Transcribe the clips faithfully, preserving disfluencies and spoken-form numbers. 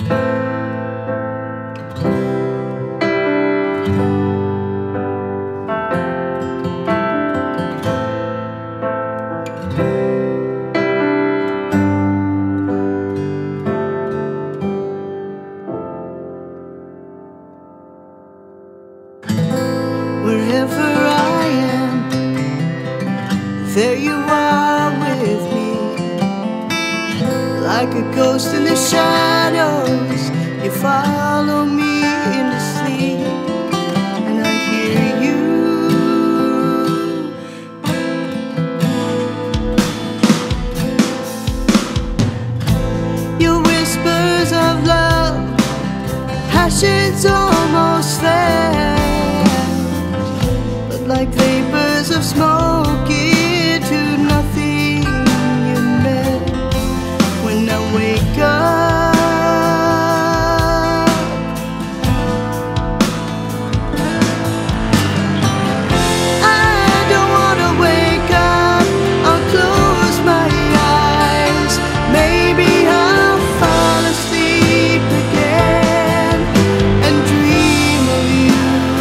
There you are with me, like a ghost in the shadows. You follow me into sleep, and I hear you. Your whispers of love, passions almost there, but like vapors of smoke, to nothing you meant. When I wake up, I don't wanna wake up. I'll close my eyes. Maybe I'll fall asleep again and dream of you.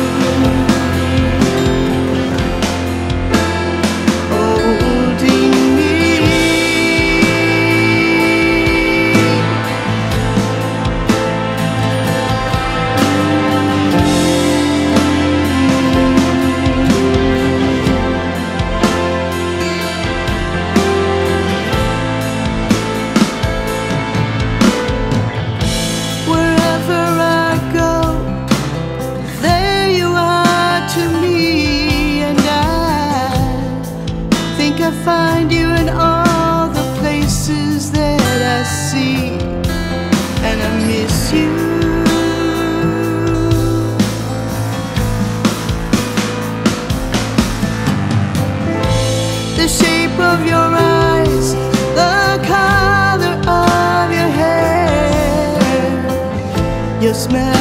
Find you in all the places that I see, and I miss you. The shape of your eyes, the color of your hair, your smell